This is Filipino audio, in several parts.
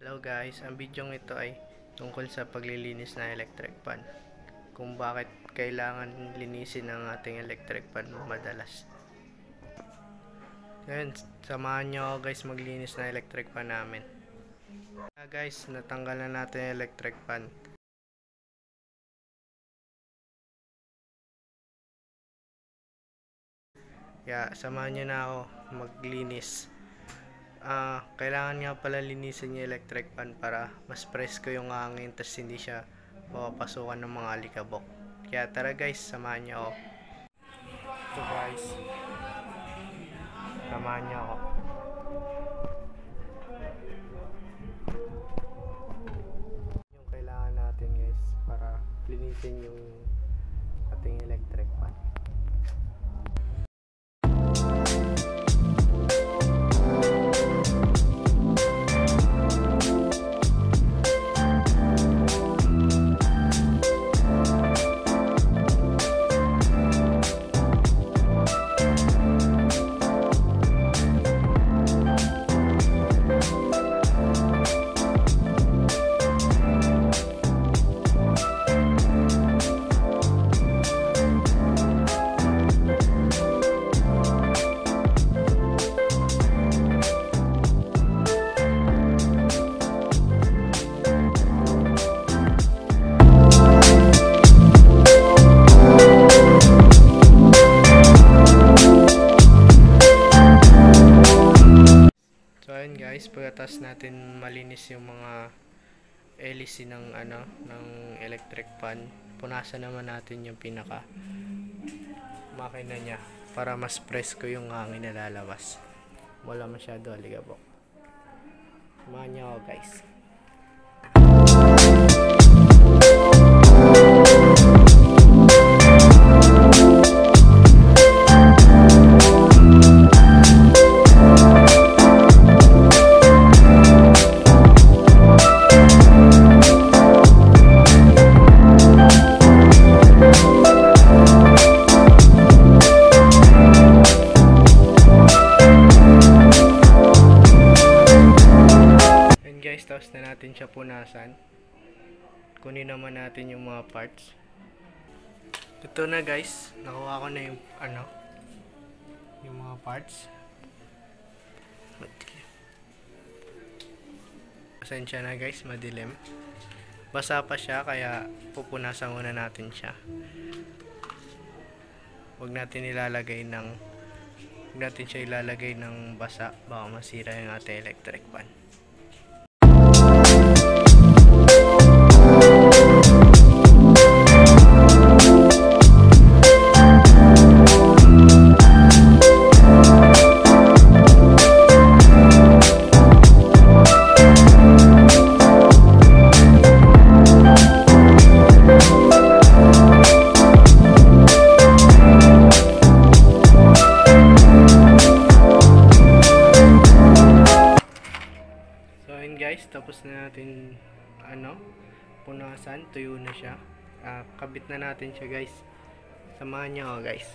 Hello guys, ang video ito ay tungkol sa paglilinis ng electric fan. Kung bakit kailangan linisin ang ating electric fan madalas. Ngayon, samahan nyo ako guys maglinis ng electric fan namin. Guys, natanggal na natin yung electric fan. Samahan nyo na ako maglinis. Kailangan nga pala linisin yung electric fan para mas presko yung hangin, tas hindi siya mapapasukan ng mga alikabok. Kaya tara guys, samahan niyo ako. Ito guys, samahan niyo ako. Yung kailangan natin guys para linisin yung ating electric fan. Guys, pagkatapos natin malinis yung mga LEC ng electric fan, punasan naman natin yung pinaka makina niya para mas presko yung hangin na lalabas, wala masyado alikabok. Samahan niyo ako guys. Tapos na natin siya punasan. Kunin naman natin yung mga parts. Ito na guys, nakuha ko na yung yung mga parts. Pasensya na guys, madilim. Basa pa siya kaya pupunasan muna natin siya. Huwag natin siya ilalagay ng basa, baka masira yung ating electric fan. Guys, tapos na natin punasan, tuyo na siya. Kabit na natin siya guys. Samahan niyo ako guys.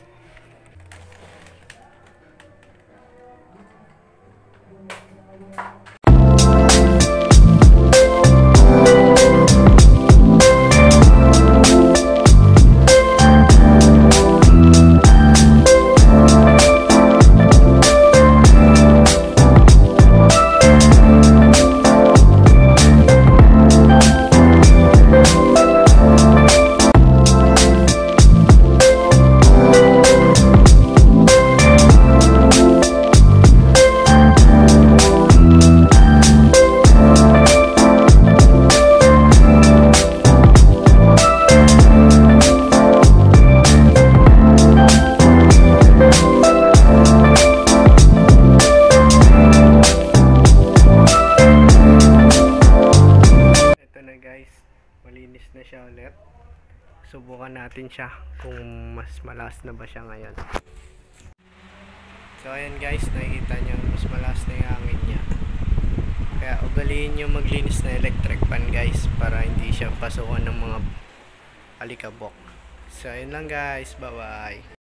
Malinis na siya ulit. Subukan natin siya kung mas malakas na ba siya ngayon. So ayan guys, nakikita nyo mas malakas na yung hangin niya. Kaya ugaliin nyo maglinis na electric fan guys para hindi siya pasukan ng mga alikabok. So ayun lang guys, bye bye.